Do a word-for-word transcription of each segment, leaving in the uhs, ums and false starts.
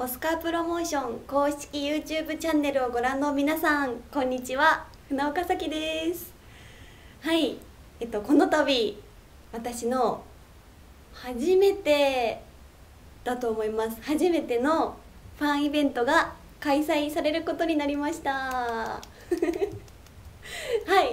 オスカープロモーション公式 YouTube チャンネルをご覧の皆さん、こんにちは。船岡咲です。はい、えっとこの度私の初めてだと思います初めてのファンイベントが開催されることになりましたはい、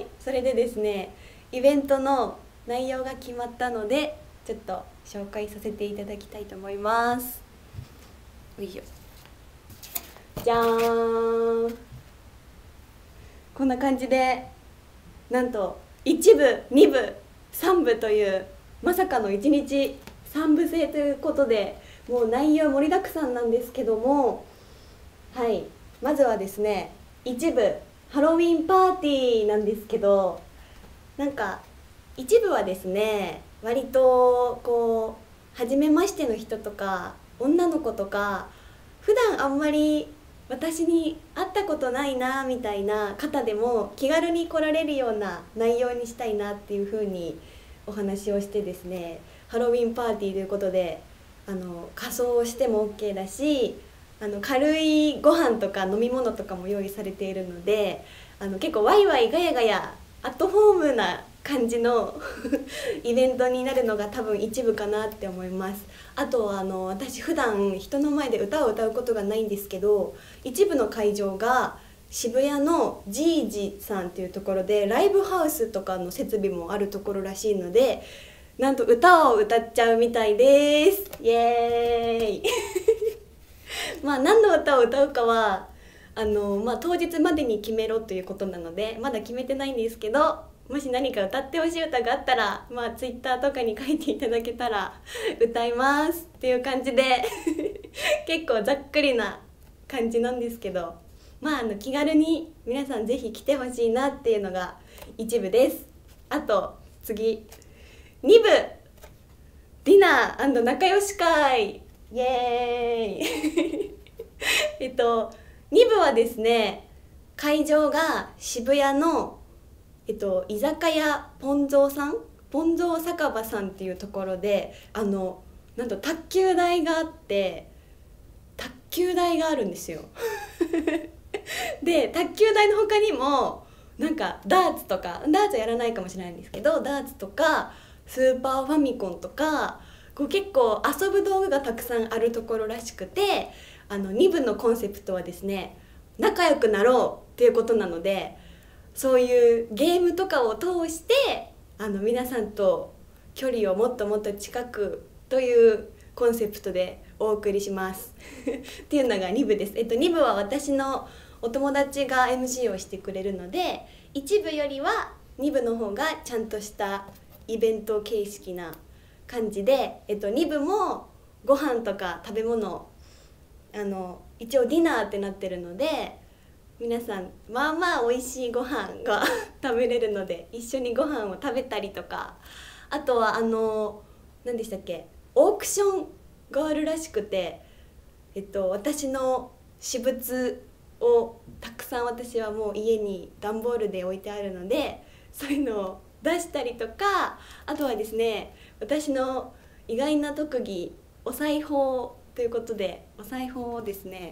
それでですね、イベントの内容が決まったのでちょっと紹介させていただきたいと思います。よいしょ、じゃーん、こんな感じで、なんといち部に部さん部というまさかのいちにちさん部制ということで、もう内容盛りだくさんなんですけども、はい、まずはですね、いち部ハロウィンパーティーなんですけど、なんか一部はですね、割とこう初めましての人とか女の子とか、普段あんまり私に会ったことないなみたいな方でも気軽に来られるような内容にしたいなっていうふうにお話をしてですね、ハロウィンパーティーということで、あの仮装をしても オーケー だし、あの軽いご飯とか飲み物とかも用意されているので、あの結構ワイワイガヤガヤアットホームな感じのイベントになるのが多分一部かなって思います。あとはあの私普段人の前で歌を歌うことがないんですけど、一部の会場が渋谷のジージさんっていうところでライブハウスとかの設備もあるところらしいので、なんと歌を歌っちゃうみたいです。イエーイまあ何の歌を歌うかはあの、まあ、当日までに決めろということなのでまだ決めてないんですけど、もし何か歌ってほしい歌があったら、まあ、ツイッターとかに書いていただけたら歌いますっていう感じで結構ざっくりな感じなんですけど、まあ、あの気軽に皆さんぜひ来てほしいなっていうのが一部です。あと次に部ディナー&仲良し会、イエーイえっとに部はですね、会場が渋谷の、えっと、居酒屋ポンゾーさんポンゾー酒場さんっていうところで、あのなんと卓球台があって卓球台があるんですよで卓球台の他にもなんかダーツとか、ダーツはやらないかもしれないんですけど、ダーツとかスーパーファミコンとか、こう結構遊ぶ道具がたくさんあるところらしくて、あのに部のコンセプトはですね、仲良くなろうっていうことなので、そういうゲームとかを通してあの皆さんと距離をもっともっと近くというコンセプトでお送りしますっていうのがに部です。えっとに部は私のお友達が エムシー をしてくれるので、いち部よりはに部の方がちゃんとしたイベント形式な感じで、えっと、に部もご飯とか食べ物、あの一応ディナーってなってるので、皆さんまあまあ美味しいご飯が食べれるので一緒にご飯を食べたりとか、あとはあの何でしたっけ、オークションがあるらしくて、えっと私の私物をたくさん私はもう家に段ボールで置いてあるので、そういうのを出したりとか、あとはですね、私の意外な特技お裁縫ということで、お裁縫をですね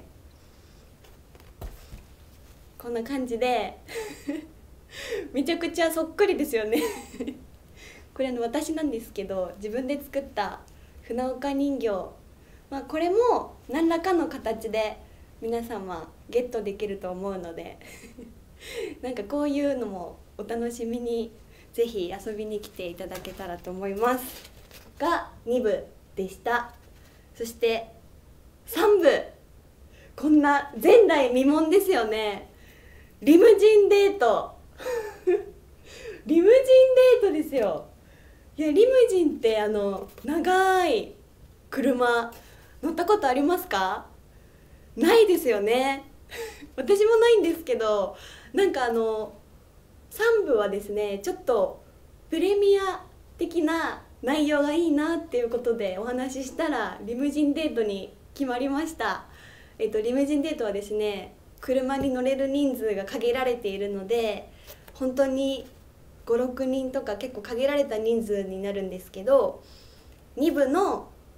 こんな感じでめちゃくちゃそっくりですよねこれあの私なんですけど、自分で作った船岡人形、まあ、これも何らかの形で皆様ゲットできると思うのでなんかこういうのもお楽しみにぜひ遊びに来ていただけたらと思いますがに部でした。そしてさん部、こんな前代未聞ですよね。リムジンデートリムジンデートですよ。いや、リムジンってあの長い車乗ったことありますか？ないですよね私もないんですけど、なんかあのさん部はですね、ちょっとプレミア的な内容がいいなっていうことでお話ししたらリムジンデートに決まりました。えっと、リムジンデートはですね、車に乗れる人数が限られているので、本当にご、ろくにんとか結構限られた人数になるんですけど、に部の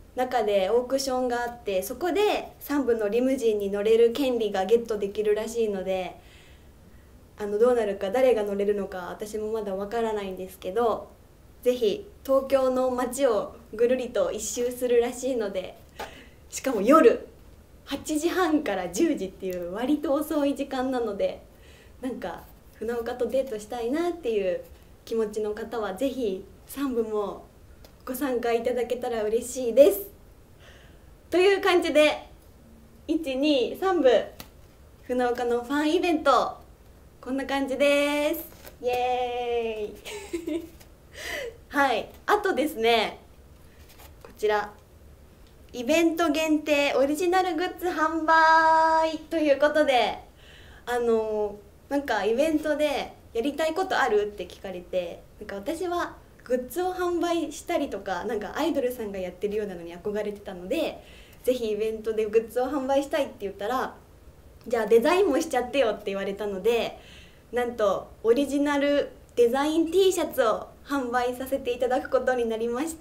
中でオークションがあって、そこでさん部のリムジンに乗れる権利がゲットできるらしいので、あのどうなるか、誰が乗れるのか私もまだわからないんですけど、ぜひ東京の街をぐるりと一周するらしいので、しかも夜はちじはんからじゅうじっていう割と遅い時間なので、なんか船岡とデートしたいなっていう気持ちの方はぜひさん部もご参加いただけたら嬉しいです。という感じでいちにさん部船岡のファンイベント、こんな感じです。イエーイはい、あとですね、こちらイベント限定オリジナルグッズ販売ということで、あのなんかイベントでやりたいことあるって聞かれて、なんか私はグッズを販売したりとか、なんかアイドルさんがやってるようなのに憧れてたので、ぜひイベントでグッズを販売したいって言ったら、じゃあデザインもしちゃってよって言われたので、なんとオリジナルデザイン T シャツを販売させていただくことになりました。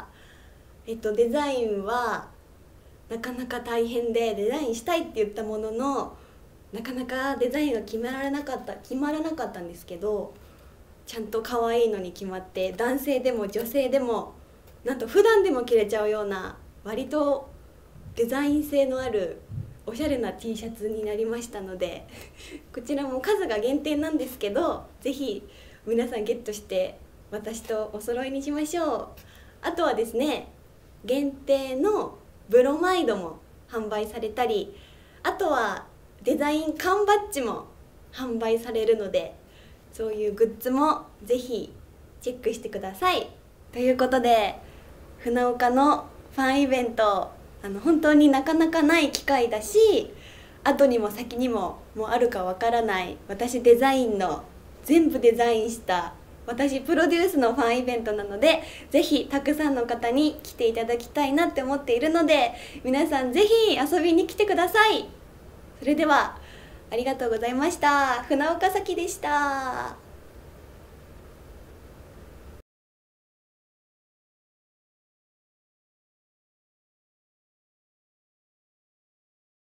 えっとデザインはなかなか大変で、デザインしたいって言ったもののなかなかデザインが決められなかった決まらなかったんですけど、ちゃんと可愛いのに決まって、男性でも女性でもなんと普段でも着れちゃうような割とデザイン性のあるおしゃれな T シャツになりましたのでこちらも数が限定なんですけど、ぜひ皆さんゲットして私とお揃いにしましょう。あとはですね、限定のブロマイドも販売されたり、あとはデザイン缶バッジも販売されるので、そういうグッズもぜひチェックしてください。ということで、船岡のファンイベント、あの本当になかなかない機会だし、後にも先にももうあるかわからない、私デザインの全部デザインした私プロデュースのファンイベントなので、ぜひたくさんの方に来ていただきたいなって思っているので、皆さんぜひ遊びに来てください。それではありがとうございました。船岡咲でした。